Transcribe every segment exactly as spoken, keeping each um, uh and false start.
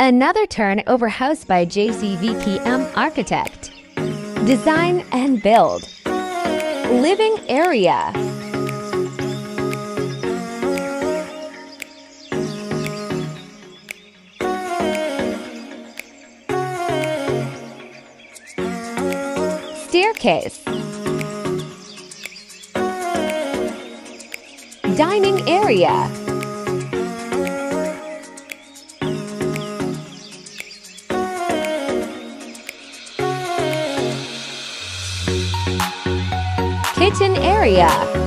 Another turnover house by J C V P M Architect. Design and build. Living area. Staircase. Dining area. Kitchen area.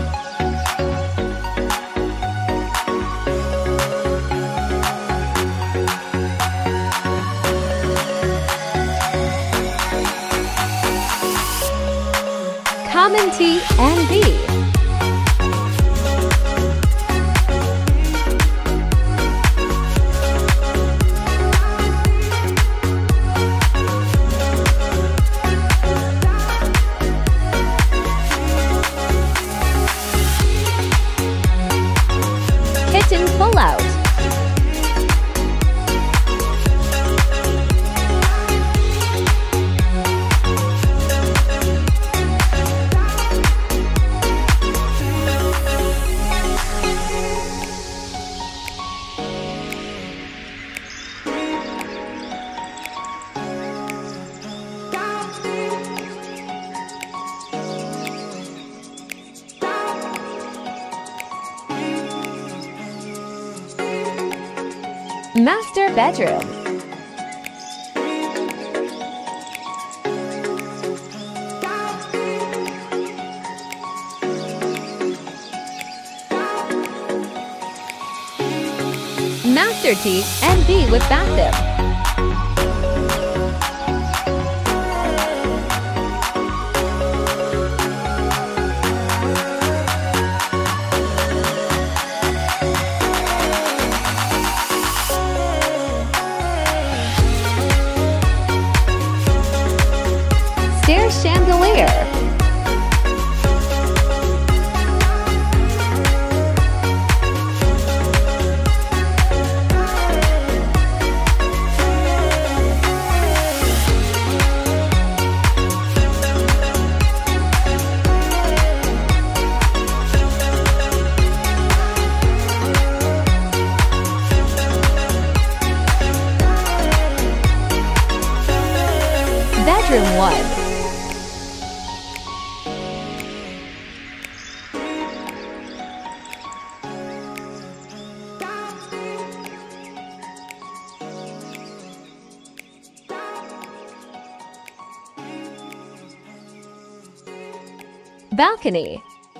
Common T and B. Kitchen pull-out. Master bedroom. Master T and B with bathroom. Stair chandelier. Bedroom one. Balcony.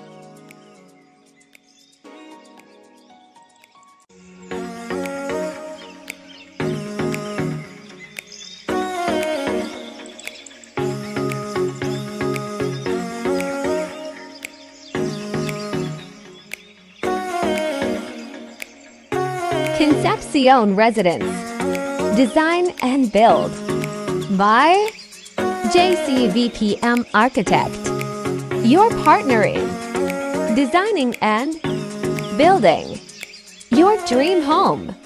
Concepcion residence. Design and build by J C V P M Architect. Your partnering, designing and building your dream home.